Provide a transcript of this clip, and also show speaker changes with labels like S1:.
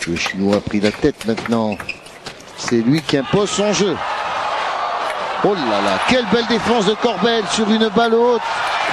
S1: Le Chinois a pris la tête maintenant. C'est lui qui impose son jeu. Oh là là, quelle belle défense de Corbel sur une balle haute.